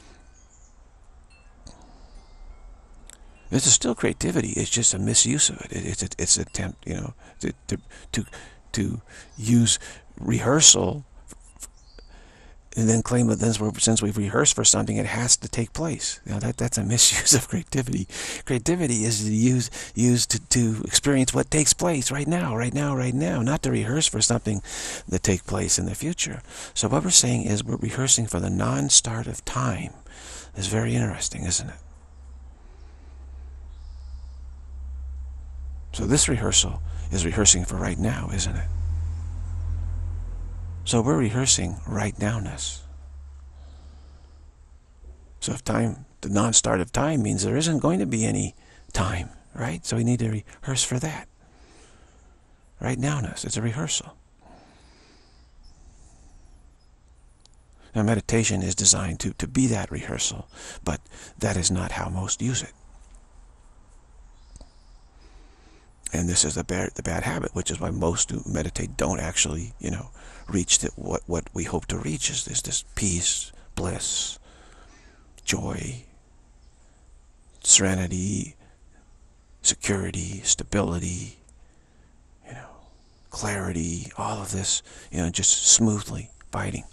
This is still creativity. It's just a misuse of it. It's a, it's an attempt, you know, to to to, to use rehearsal and then claim that since we've rehearsed for something, it has to take place. You know, that that's a misuse of creativity. Creativity is to use used to to experience what takes place right now, right now, right now, not to rehearse for something that takes place in the future. So what we're saying is we're rehearsing for the non-start of time. It's very interesting, isn't it? So this rehearsal is rehearsing for right now, isn't it? So we're rehearsing right nowness. So if time, the non-start of time means there isn't going to be any time, right? So we need to rehearse for that. Right nowness, it's a rehearsal. Now meditation is designed to, to be that rehearsal, but that is not how most use it. And this is the bad, the bad habit, which is why most who meditate don't actually, you know, reach the, what, what we hope to reach is this, this peace, bliss, joy, serenity, security, stability, you know, clarity, all of this, you know, just smoothly biting.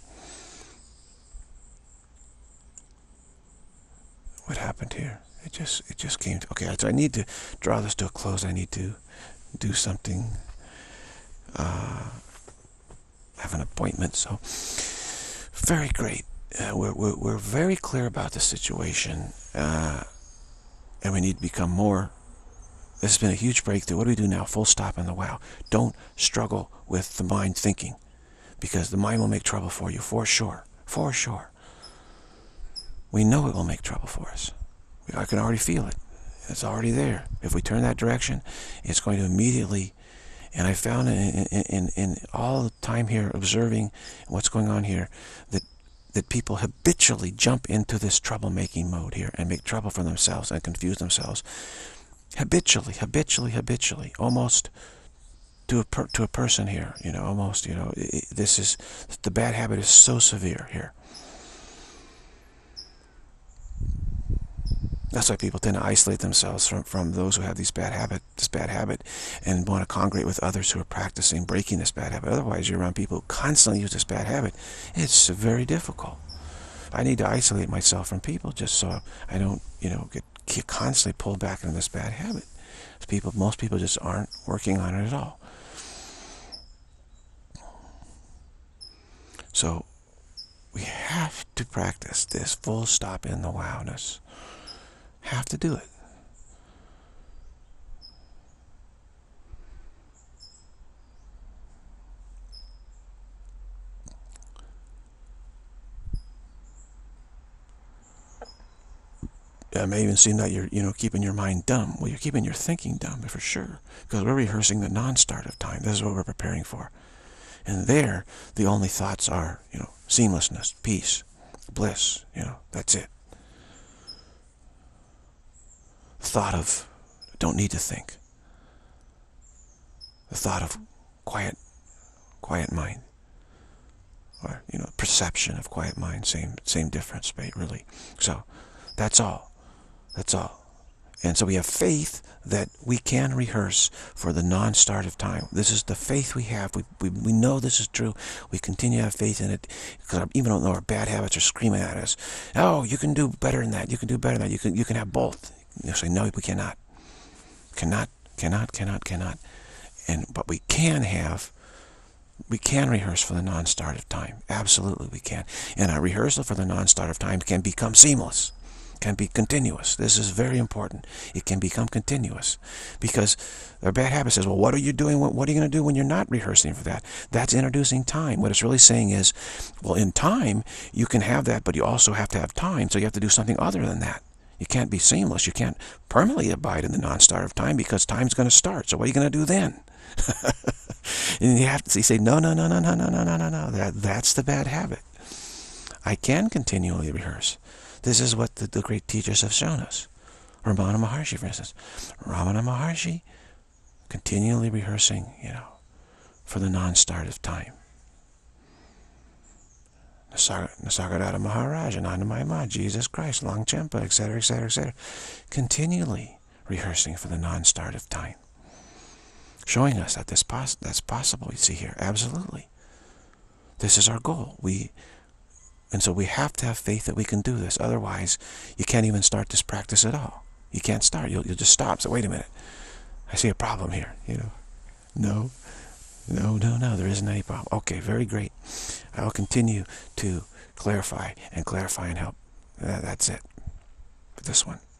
What happened here? It just, it just came to, okay, so I need to draw this to a close. I need to do something, uh, have an appointment, so very great. Uh, we're, we're, we're very clear about the situation, uh, and we need to become more. This has been a huge breakthrough. What do we do now? Full stop in the wow. Don't struggle with the mind thinking, because the mind will make trouble for you, for sure, for sure. We know it will make trouble for us. I can already feel it. It's already there. If we turn that direction, it's going to immediately, and I found in, in, in, in all the time here observing what's going on here, that that people habitually jump into this troublemaking mode here and make trouble for themselves and confuse themselves. Habitually, habitually, habitually, almost to a per, to a person here, you know, almost, you know, this is, the bad habit is so severe here. That's why people tend to isolate themselves from, from those who have these bad habit, this bad habit, and want to congregate with others who are practicing breaking this bad habit. Otherwise, you're around people who constantly use this bad habit. It's very difficult. I need to isolate myself from people just so I don't, you know, get, get constantly pulled back into this bad habit. People, most people just aren't working on it at all. So we have to practice this full stop in the wowness. Have to do it. It may even seem that you're, you know, keeping your mind dumb. Well, you're keeping your thinking dumb, for sure. Because we're rehearsing the non-start of time. This is what we're preparing for. And there, the only thoughts are, you know, seamlessness, peace, bliss, you know, that's it. The thought of don't need to think. The thought of quiet, quiet mind. Or, you know, perception of quiet mind, same, same difference, really. So, that's all. That's all. And so we have faith that we can rehearse for the non-start of time. This is the faith we have. We, we, we know this is true. We continue to have faith in it, because even though our bad habits are screaming at us, oh, you can do better than that. You can do better than that. You can, you can have both. You say, no, we cannot. Cannot, cannot, cannot, cannot. And, but we can have, we can rehearse for the non-start of time. Absolutely we can. And our rehearsal for the non-start of time can become seamless. Can be continuous. This is very important. It can become continuous, because our bad habit says, well, what are you doing? What, what are you going to do when you're not rehearsing for that? That's introducing time. What it's really saying is, well, in time, you can have that, but you also have to have time, so you have to do something other than that. You can't be seamless. You can't permanently abide in the non-start of time, because time's going to start. So what are you going to do then? And you have to you say, no, no, no, no, no, no, no, no, no, no. That, that's the bad habit. I can continually rehearse. This is what the, the great teachers have shown us. Ramana Maharshi, for instance. Ramana Maharshi, continually rehearsing, you know, for the non-start of time. Nisargadatta Maharaj, Anandamaya Ma, Jesus Christ, Longchenpa, et cetera, et cetera, et cetera. Continually rehearsing for the non-start of time. Showing us that this pos that's possible, you see here. Absolutely. This is our goal. We... And so we have to have faith that we can do this. Otherwise, you can't even start this practice at all. You can't start. You'll, you'll just stop. So wait a minute. I see a problem here. You know, no, no, no, no. There isn't any problem. Okay, very great. I will continue to clarify and clarify and help. Uh, that's it for this one.